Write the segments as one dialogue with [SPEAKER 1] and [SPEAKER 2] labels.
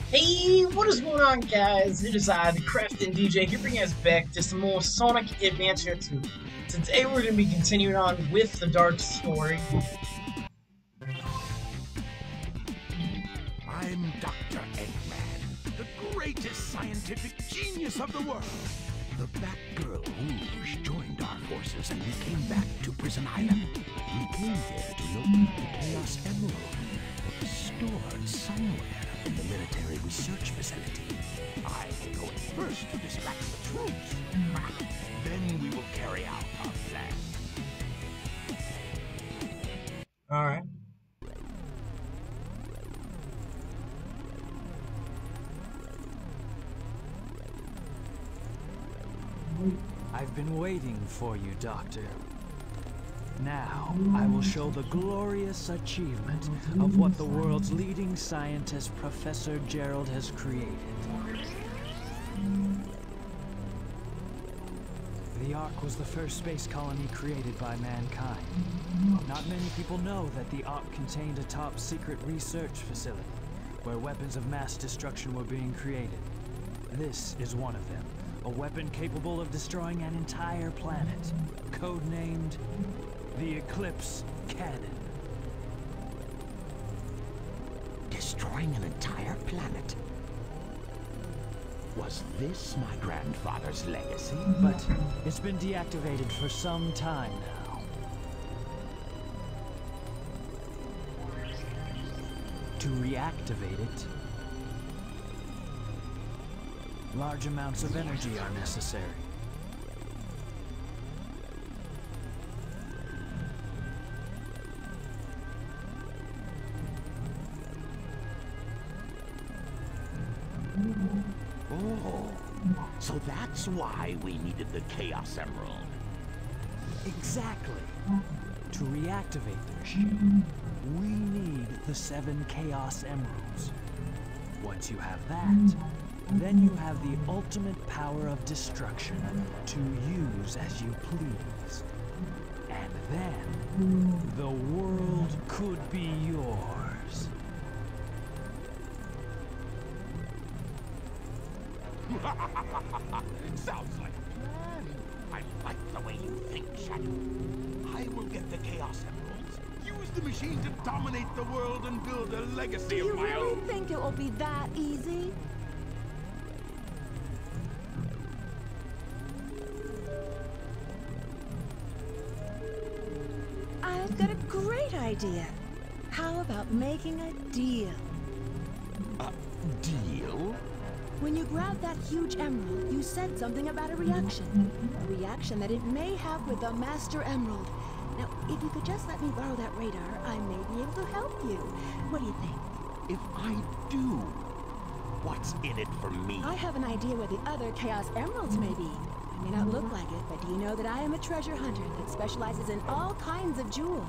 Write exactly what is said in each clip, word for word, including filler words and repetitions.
[SPEAKER 1] Hey, what is going on, guys? It is I, the Crafton D J, here bringing us back to some more Sonic Adventure two. Today we're going to be continuing on with the Dark story.
[SPEAKER 2] I'm Doctor Eggman, the greatest scientific genius of the world. The Batgirl Rouge joined our forces and we came back to Prison Island. We came here to locate the Chaos Emerald that was stored somewhere in the military research facility. I will go in first to distract the troops. Then we will carry out our plan.
[SPEAKER 1] Alright.
[SPEAKER 3] I've been waiting for you, Doctor. Now, I will show the glorious achievement of what the world's leading scientist, Professor Gerald, has created. The Ark was the first space colony created by mankind. Not many people know that the Ark contained a top-secret research facility, where weapons of mass destruction were being created. This is one of them. A weapon capable of destroying an entire planet, codenamed the Eclipse Cannon.
[SPEAKER 2] Destroying an entire planet? Was this my grandfather's legacy?
[SPEAKER 3] But it's been deactivated for some time now. To reactivate it, large amounts of energy are necessary.
[SPEAKER 2] Oh, so that's why we needed the Chaos Emerald.
[SPEAKER 3] Exactly. To reactivate the machine, we need the seven Chaos Emeralds. Once you have that, then you have the ultimate power of destruction to use as you please. And then, the world could be yours.
[SPEAKER 2] Sounds like a plan. I like the way you think, Shadow. I will get the Chaos Emeralds, use the machine to dominate the world and build a legacy
[SPEAKER 4] Do
[SPEAKER 2] of my
[SPEAKER 4] you really
[SPEAKER 2] own.
[SPEAKER 4] think it will be that easy? I've got a great idea. How about making a deal?
[SPEAKER 2] A deal?
[SPEAKER 4] When you grab that huge emerald, you said something about a reaction. A reaction that it may have with the Master Emerald. Now, if you could just let me borrow that radar, I may be able to help you. What do you think?
[SPEAKER 2] If I do, what's in it for me?
[SPEAKER 4] I have an idea where the other Chaos Emeralds may be. I may not look like it, but do you know that I am a treasure hunter that specializes in all kinds of jewels?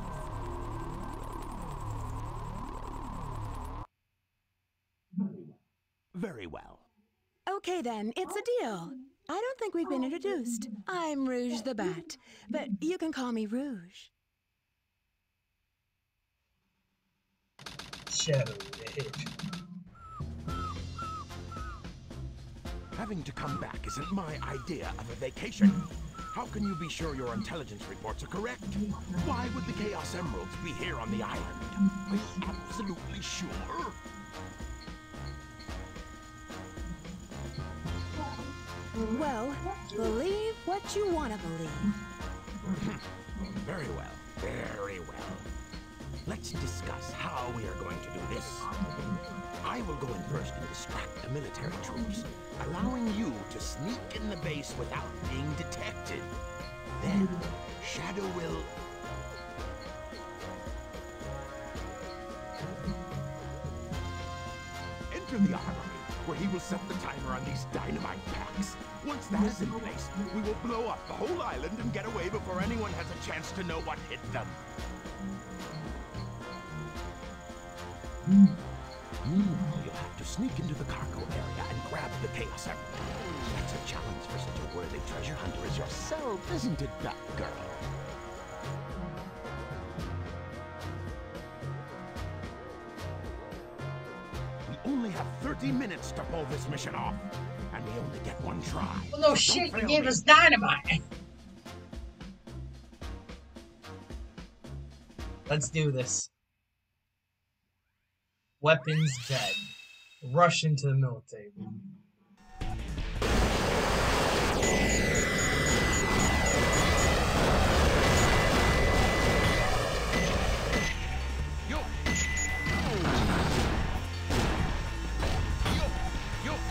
[SPEAKER 2] Very well.
[SPEAKER 4] Okay then, it's a deal. I don't think we've been introduced. I'm Rouge the Bat, but you can call me Rouge.
[SPEAKER 1] Shadow the Hedge.
[SPEAKER 2] Having to come back isn't my idea of a vacation. How can you be sure your intelligence reports are correct? Why would the Chaos Emeralds be here on the island? Are you absolutely sure?
[SPEAKER 4] Well, believe what you want to believe.
[SPEAKER 2] Very well, very well. Let's discuss how we are going to do this. I will go in first and distract the military troops, allowing you to sneak in the base without being detected. Then, Shadow will... enter the armory, where he will set the timer on these dynamite packs. Once that is in place, we will blow up the whole island and get away before anyone has a chance to know what hit them. Meanwhile, you'll have to sneak into the cargo area and grab the Chaos Emerald. That's a challenge for such a worthy treasure hunter as yourself, isn't it, Batgirl? have thirty minutes to pull this mission off, and we only get one try.
[SPEAKER 1] Well, no
[SPEAKER 2] So
[SPEAKER 1] shit,
[SPEAKER 2] don't
[SPEAKER 1] you
[SPEAKER 2] fail
[SPEAKER 1] gave
[SPEAKER 2] me.
[SPEAKER 1] us dynamite. Let's do this. Weapons dead. Rush into the middle table.
[SPEAKER 2] Yo. Yo. Yo.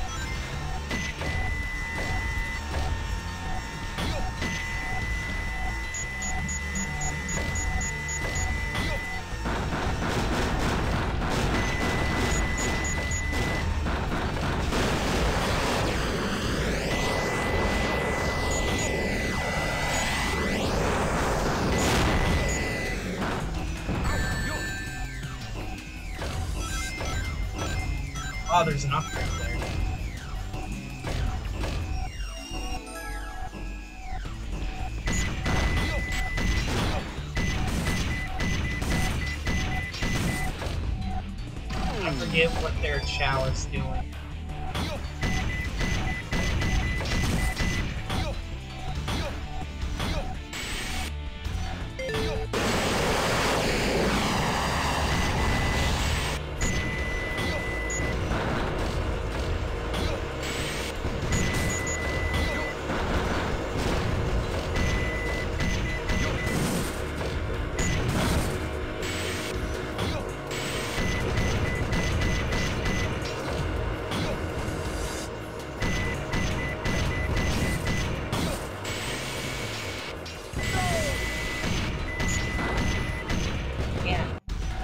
[SPEAKER 1] Oh, there's an upgrade there. I forget what their chow is doing. Yeah.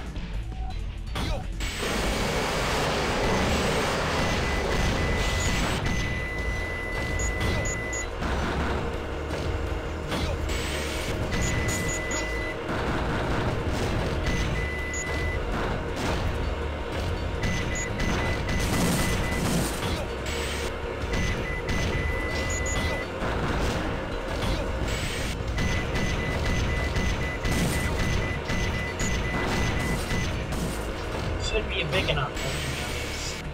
[SPEAKER 1] Should be a big enough one,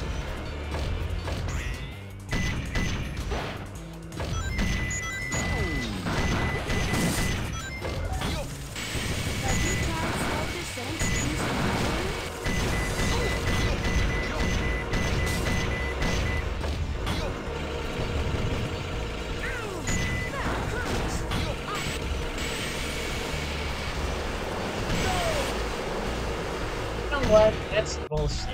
[SPEAKER 4] Have you tried self-defense using
[SPEAKER 1] you know what? That's bullshit.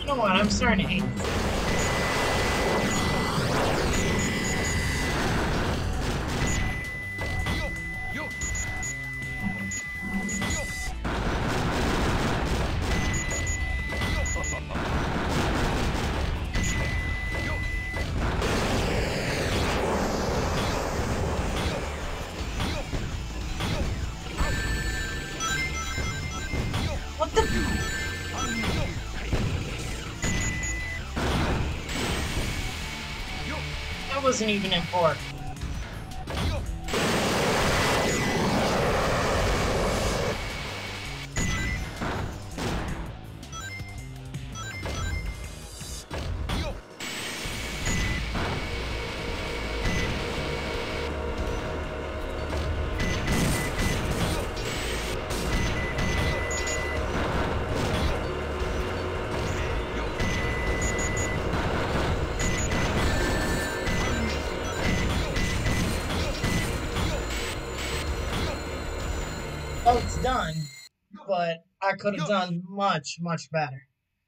[SPEAKER 1] know what? I'm starting to hate this. What the? That wasn't even important. Well, it's done, but I could have done much, much better.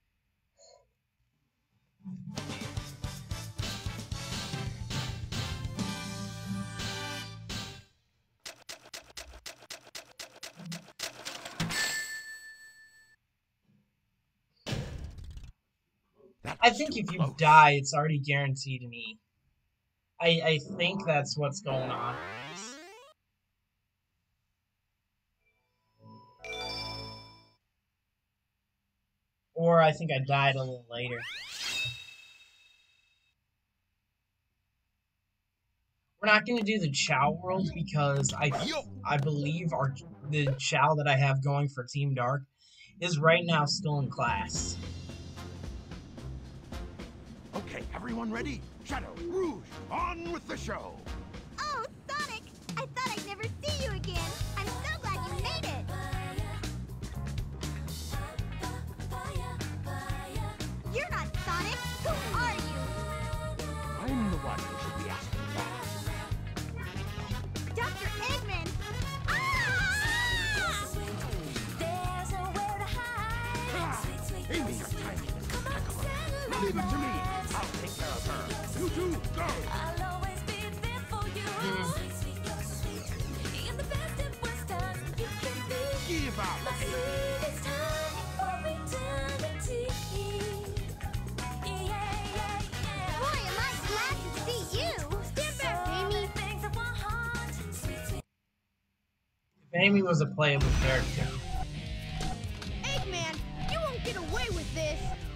[SPEAKER 1] I think if you die, it's already guaranteed an E. I, I think that's what's going on. Or I think I died a little later. We're not going to do the Chao world because I I believe our the Chao that I have going for Team Dark is right now still in class.
[SPEAKER 2] Okay, everyone ready? Shadow, Rouge, on with the show!
[SPEAKER 5] Oh, Sonic! I thought I'd never see you again! I'm so glad you made it! You're not Sonic! Who are you?
[SPEAKER 2] I'm the one who should be asking that.
[SPEAKER 5] Doctor Eggman! Ah!
[SPEAKER 2] Ah, Amy, you're tiny and impeccable. Leave it to me! I'll take care of her. You two, go!
[SPEAKER 6] I'll always be there for you. Sweet, sweet, you're sweet. In the best and worst times, you can be
[SPEAKER 2] Give up,
[SPEAKER 6] my
[SPEAKER 2] Amy.
[SPEAKER 6] sweetest time for eternity. Yeah, yeah, yeah.
[SPEAKER 5] Boy, am I glad to see you! Stand back, Amy!
[SPEAKER 6] Things of one heart. Sweet, sweet.
[SPEAKER 1] If Amy was a playable character.
[SPEAKER 5] Eggman, you won't get away with this!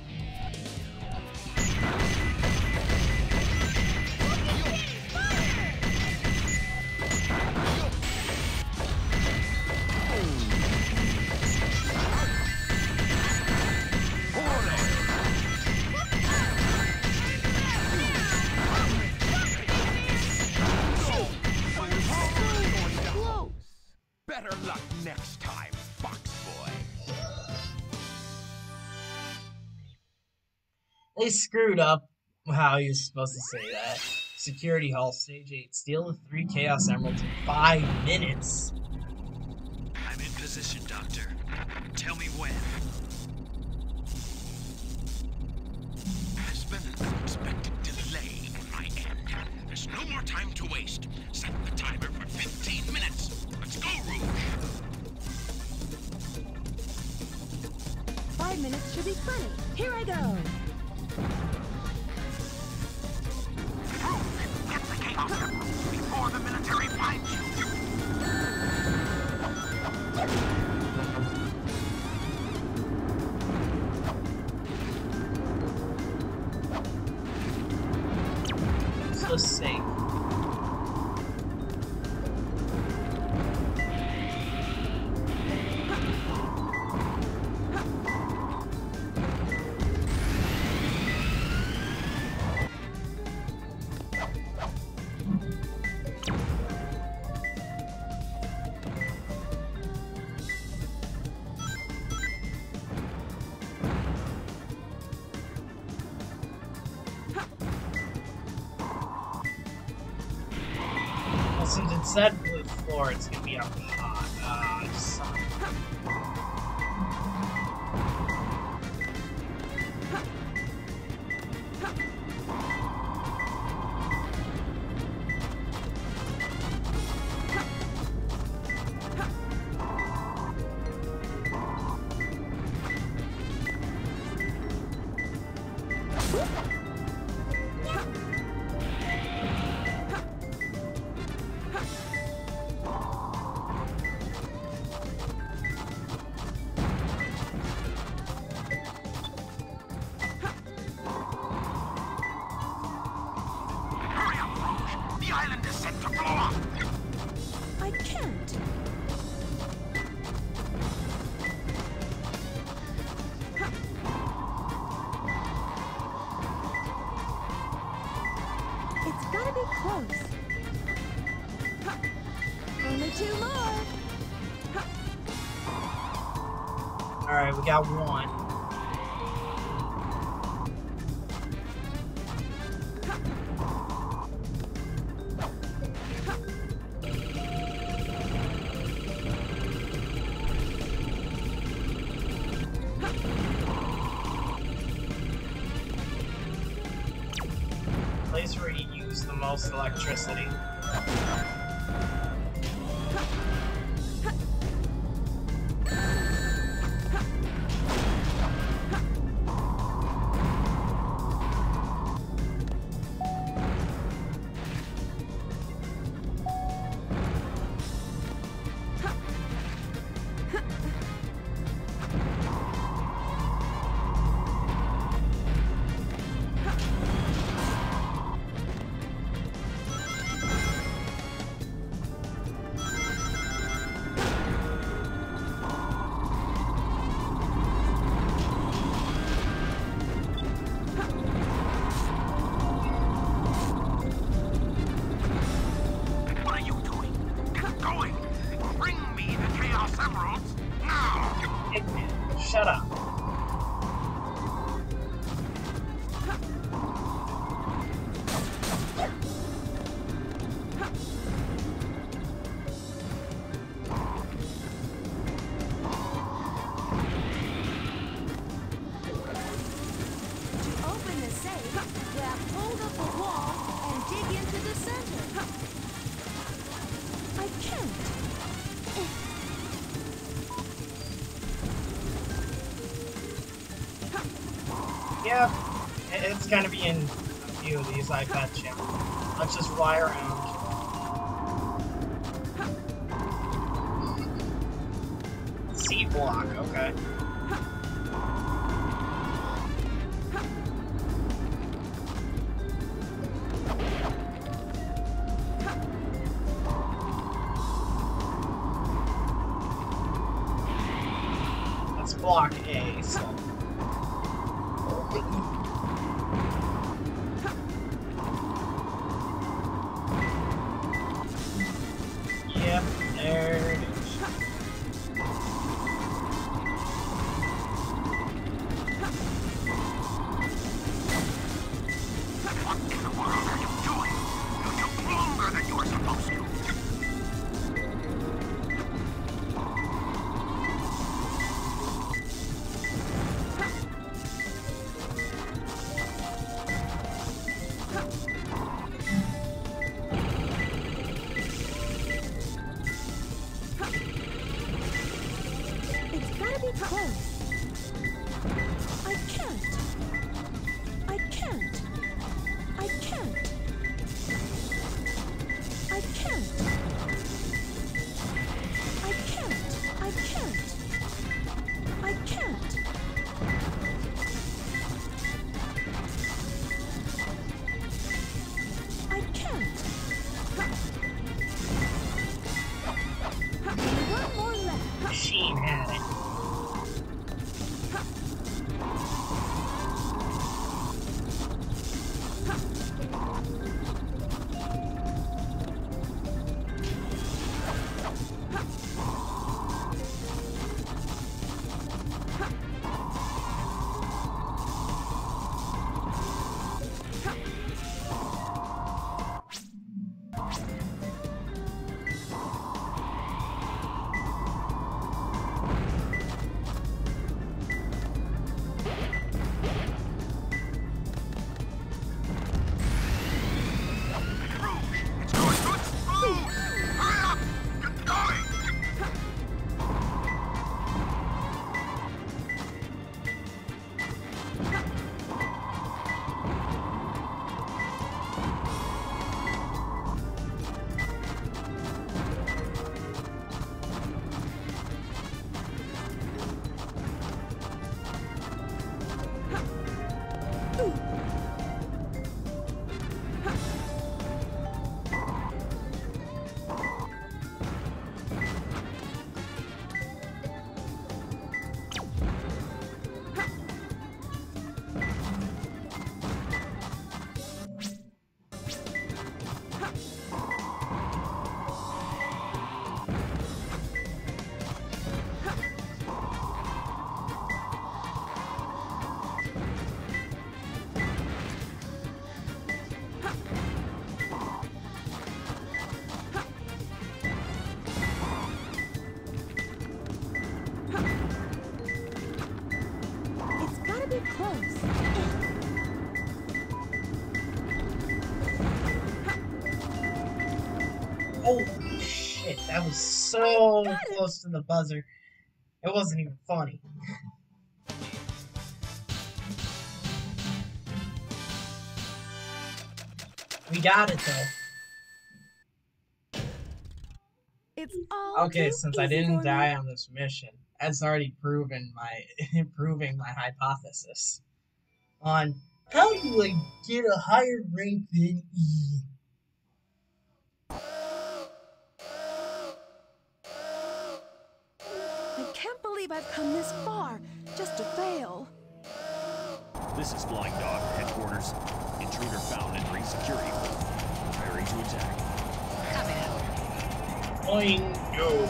[SPEAKER 2] Better luck next time, Fox Boy.
[SPEAKER 1] They screwed up how he was supposed to say that. Security Hall, Stage eight. Steal the three Chaos Emeralds in five minutes.
[SPEAKER 7] I'm in position, Doctor. Tell me when. There's been an unexpected delay on my end. There's no more time to waste. Set the timer for fifteen minutes. Let's go, Rouge!
[SPEAKER 4] Five minutes should be plenty. Here I go.
[SPEAKER 2] Get the Chaos Emeralds before the military finds you.
[SPEAKER 1] So safe. Since it said blue floor, it's gonna be up hot. Uh, suck. Alright, we got one. Place where you use the most electricity. Shut up.
[SPEAKER 4] To open the safe, grab hold of the wall and dig into the center. I can't.
[SPEAKER 1] Yeah, it's gonna be in a few of these, I bet you. Let's just fly around. C block, okay. That's block A, so. Yep, there it is.
[SPEAKER 7] What in the world are you doing? You took longer than you were supposed to.
[SPEAKER 4] It's gotta be close. I can't. I can't. I can't. I can't. I can't. I can't. I can't. I can't. One more left.
[SPEAKER 1] Machine had it.
[SPEAKER 4] close.
[SPEAKER 1] Oh shit, that was so close to the buzzer. It wasn't even funny. We got it though.
[SPEAKER 4] It's all
[SPEAKER 1] Okay,
[SPEAKER 4] too
[SPEAKER 1] since I
[SPEAKER 4] easy
[SPEAKER 1] didn't
[SPEAKER 4] for
[SPEAKER 1] die
[SPEAKER 4] me.
[SPEAKER 1] on this mission, that's already proven my proving my hypothesis on how do I get a higher rank than E.
[SPEAKER 4] I can't believe I've come this far just to fail.
[SPEAKER 3] This is Flying Dog headquarters. Intruder found entering security room. Preparing to attack.
[SPEAKER 1] Boing, go.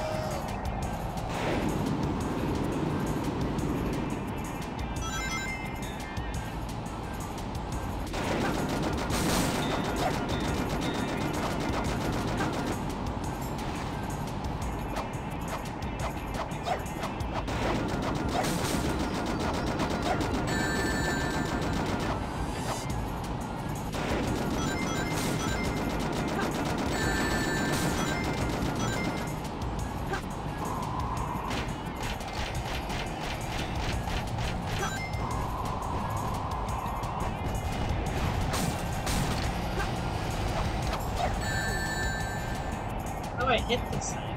[SPEAKER 1] How do I hit this thing?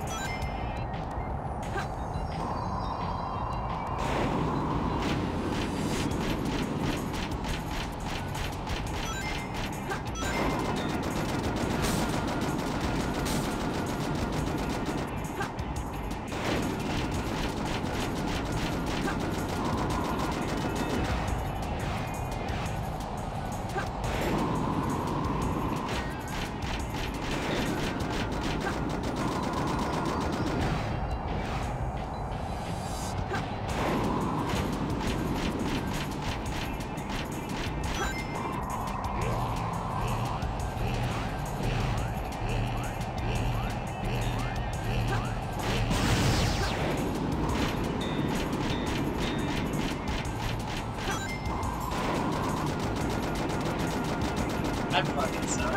[SPEAKER 1] I fucking suck.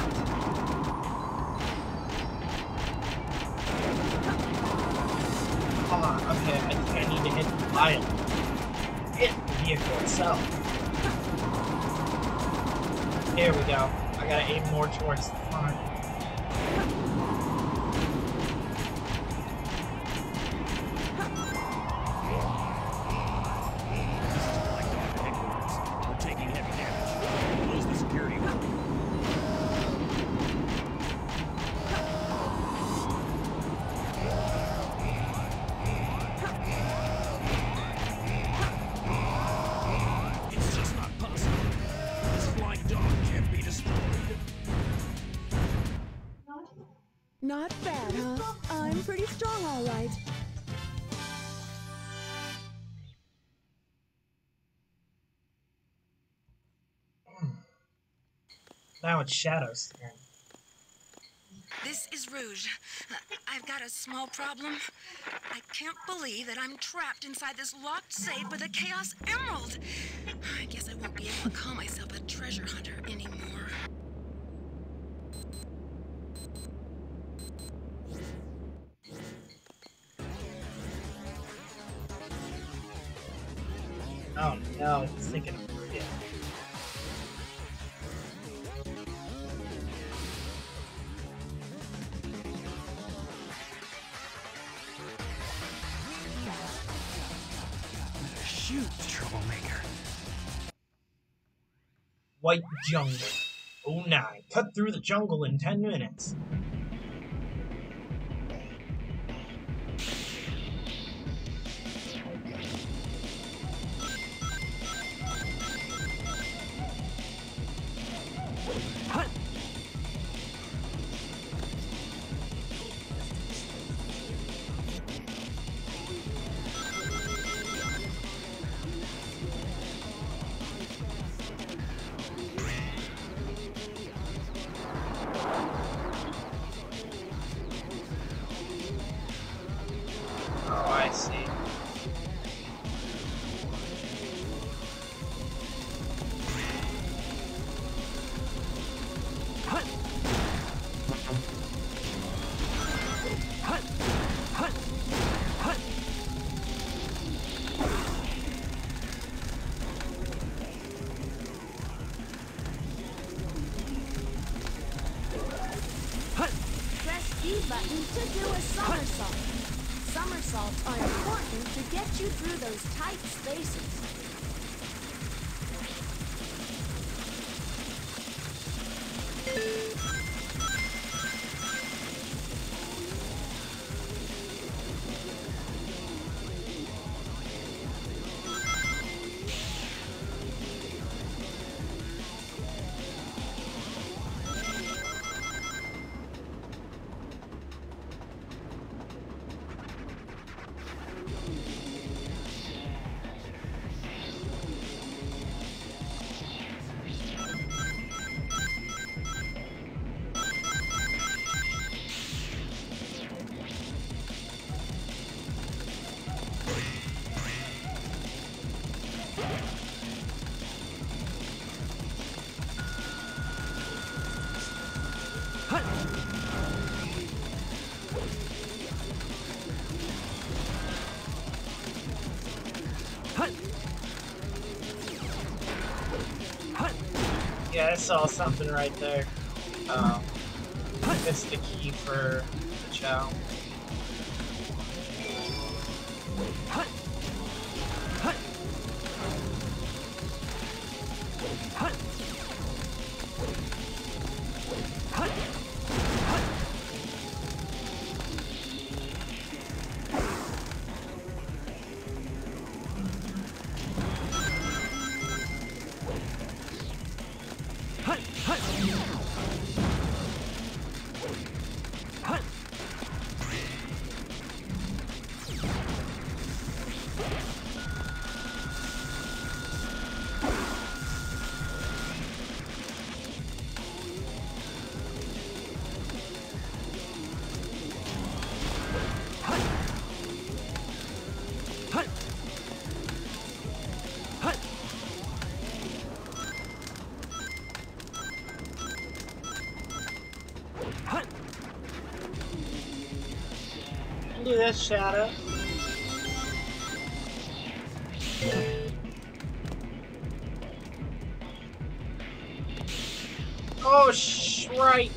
[SPEAKER 1] Hold on, okay, I think I need to hit the pile. Hit the vehicle itself. There we go. I gotta aim more towards the front.
[SPEAKER 3] This is Flying Dog headquarters. We're taking heavy damage. Close the security room. It's just not possible. This Flying Dog can't be destroyed.
[SPEAKER 4] Not bad, huh? I'm pretty strong, all right.
[SPEAKER 1] Now it's Shadow's turn.
[SPEAKER 8] This is Rouge. Uh, I've got a small problem. I can't believe that I'm trapped inside this locked safe with a Chaos Emerald. I guess I won't be able to call myself a treasure hunter anymore.
[SPEAKER 1] Oh no, it's thinking of Maria.
[SPEAKER 3] Shoot, troublemaker.
[SPEAKER 1] White Jungle. oh nine. Cut through the jungle in ten minutes.
[SPEAKER 3] Hut!
[SPEAKER 1] Oh, I see.
[SPEAKER 4] important to do a somersault. Somersaults are important to get you through those tight spaces.
[SPEAKER 1] Yeah, I saw something right there. Um, it's the key for the Chow. Do this, Shadow. Oh, sh right.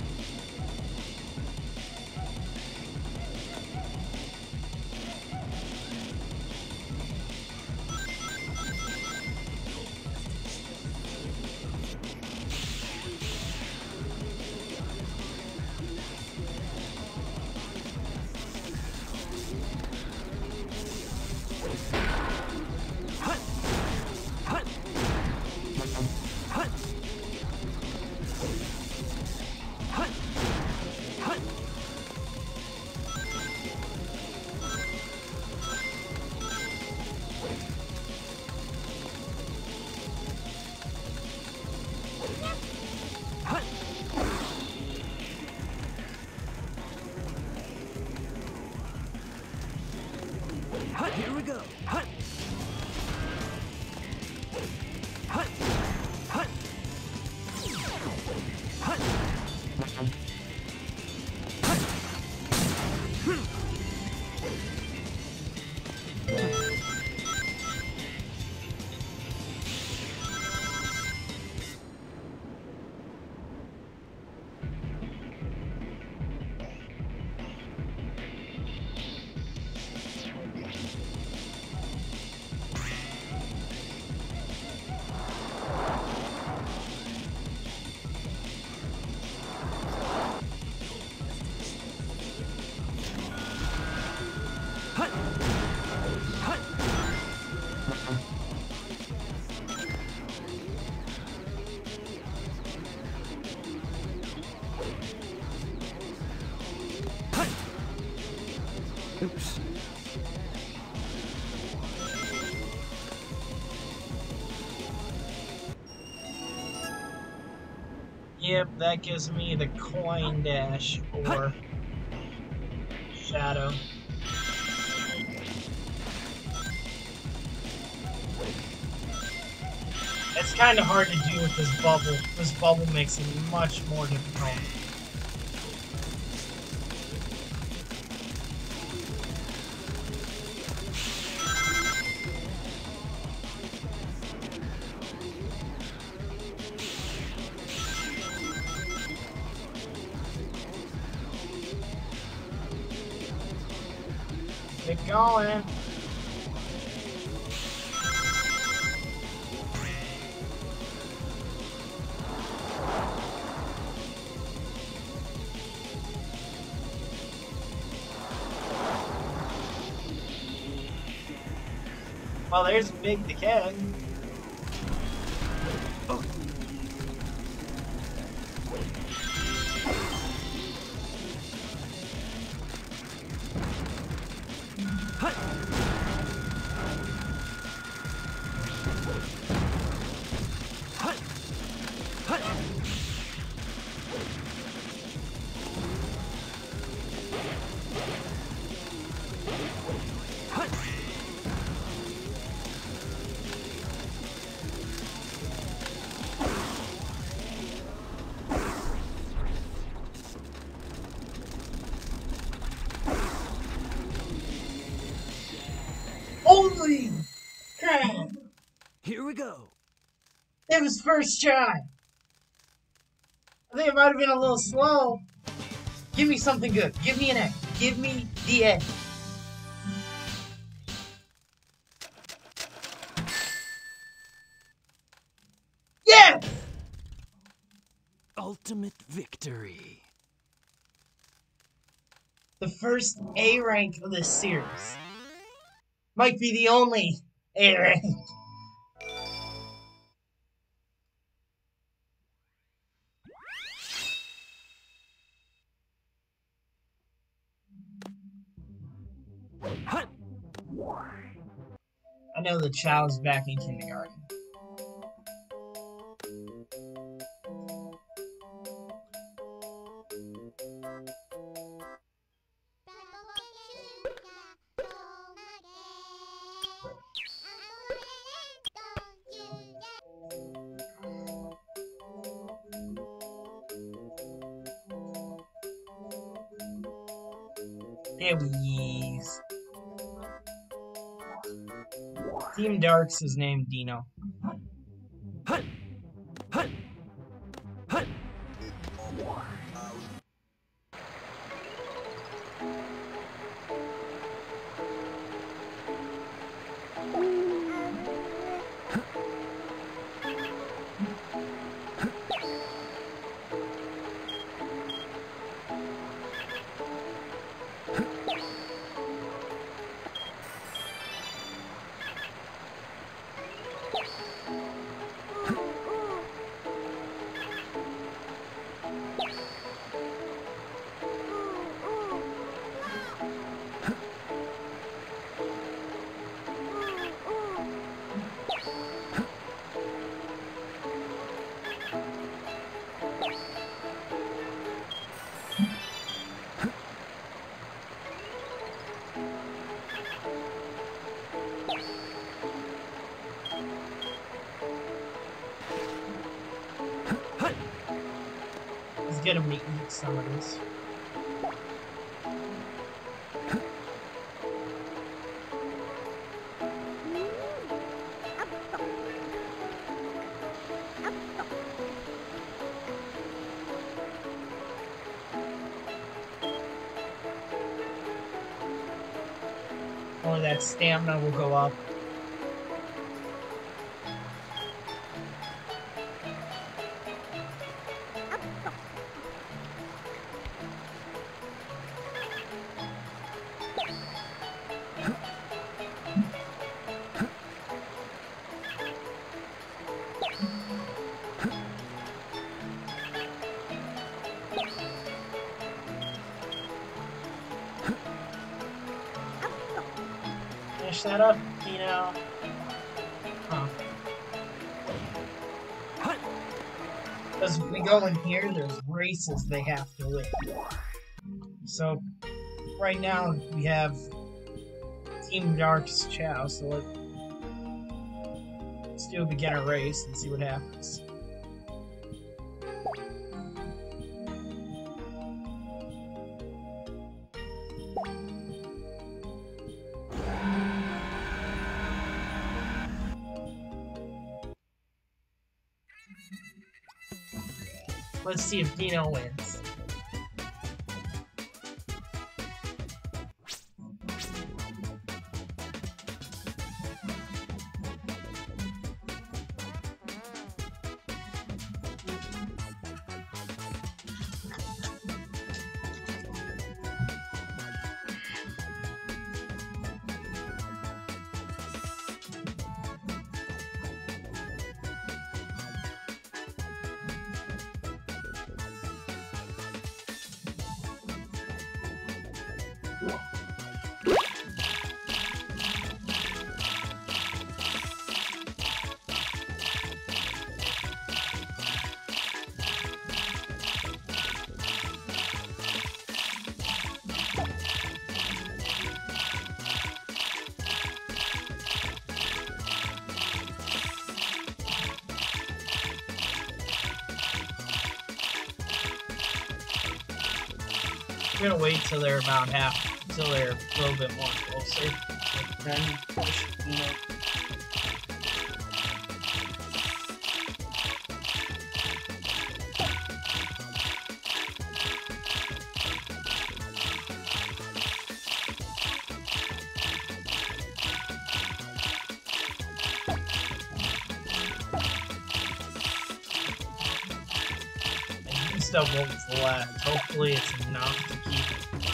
[SPEAKER 3] Here we go. Hut. Hut. Hut. Hut. Hut. Hmm. Oops.
[SPEAKER 1] Yep, that gives me the coin dash or Shadow. It's kind of hard to do with this bubble. This bubble makes it much more difficult. Going. Well, there's Big the Cat.
[SPEAKER 3] Oh. Hut. Hut. Hut. Hut.
[SPEAKER 1] Holy crap!
[SPEAKER 3] Here we go.
[SPEAKER 1] It was first try. I think it might have been a little slow. Give me something good. Give me an egg. Give me the egg. Yes!
[SPEAKER 3] Ultimate victory.
[SPEAKER 1] The first A rank of this series. Might be the only A rank.
[SPEAKER 3] Hut.
[SPEAKER 1] I know the child's back in kindergarten. There we is. Team Darks is named Dino.
[SPEAKER 3] Hut. Hut. Hut.
[SPEAKER 1] Let's get him to eat some of this. Or that stamina will go up. Finish that up, you know. Huh. Because if we go in here, there's races they have to win. So, right now, we have Team Dark's Chow, so let, let's do a beginner race and see what happens. Let's see if Dino wins. I'm gonna wait till they're about half, till they're a little bit more closer. Then push, you know. Stuff won't left. Hopefully it's enough to keep.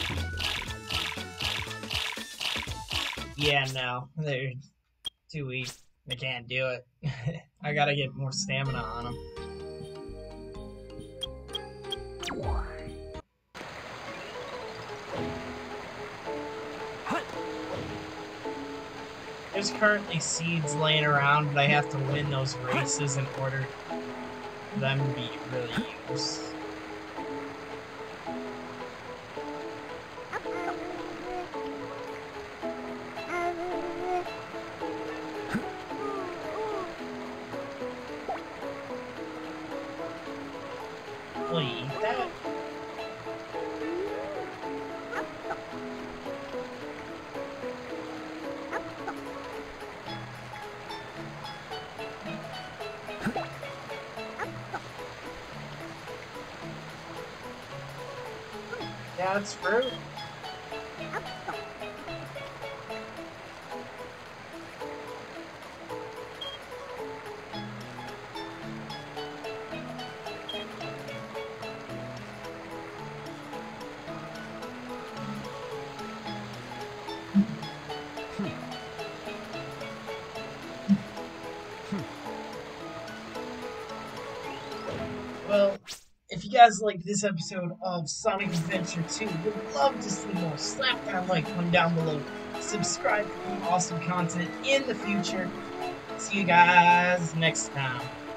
[SPEAKER 1] Yeah, no, they're too weak. They can't do it. I gotta get more stamina on them. There's currently seeds laying around, but I have to win those races in order for them to be really used. Will you eat that? Yeah, it's fruit. Well, if you guys like this episode of Sonic Adventure two, would love to see more, slap that like button down below. Subscribe for more awesome content in the future. See you guys next time.